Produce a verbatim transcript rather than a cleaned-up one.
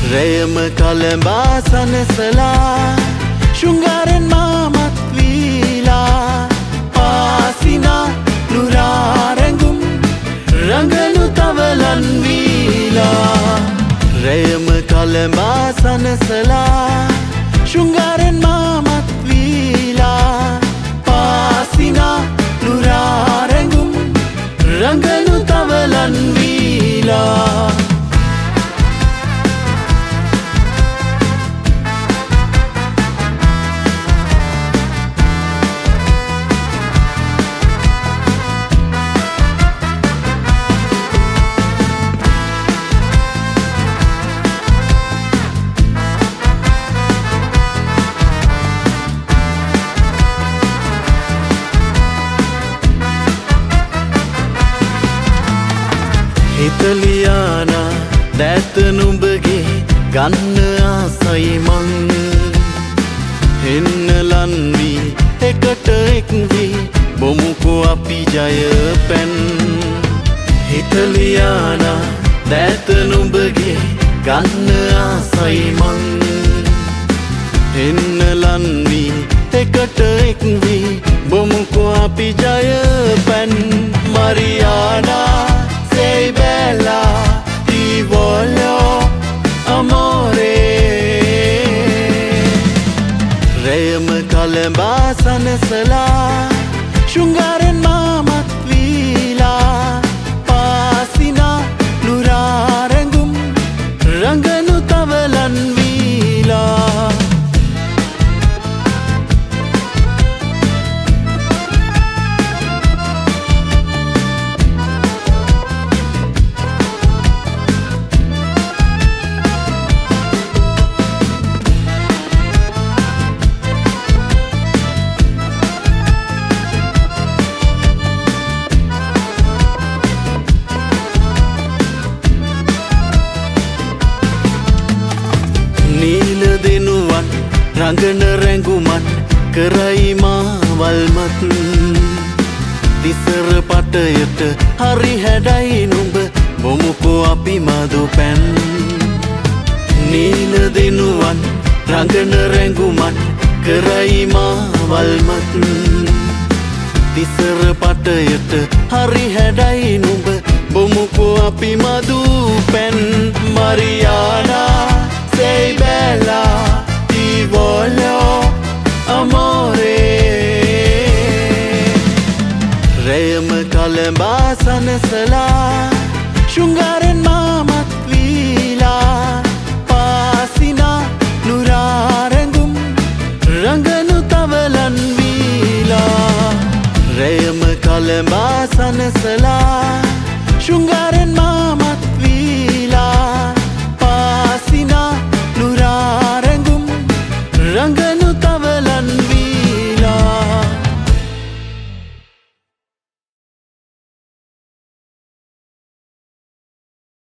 රයම කලඹා සනසලා ශෘංගාරෙන් මාමත් වීලා පාසිනා නුරා රැඟුම් රඟනු තවලන් වීලා රයම කලඹා සනසලා ශෘංගාරෙන් මාමත් වීලා පාසිනා නුරා රැඟුම් රඟනු තවලන් වීලා හිතලියානා දැත නුඹගේ ගන්න ආසයි මං එන්නලන් වී එකට එක් වී බොමුකෝ අපි ජය පැන් හිතලියානා දැත නුඹගේ ගන්න ආසයි මං එන්නලන් වී එකට එක් වී බොමුකෝ අපි ජය පැන් මරියානා sei bella, ti voglio amore. Rayam kalamba sanasala, shungaren mamat vila, pasina nura rangum, ranganu tavalan vila. නීල දෙනුවන් රඟන රැඟුමන් කරයි මාවල්මත් දිසර පටයට හරි හැඩයි නුඹ බොමුකෝ අපි මදු පැන් නීල දෙනුවන් රඟන රැඟුමන් කරයි මාවල්මත් දිසර පටයට හරි හැඩයි නුඹ බොමුකෝ අපි මදු පැන් මරියානා sei bella, ti voglio amore. Rayam kalamba sanasala,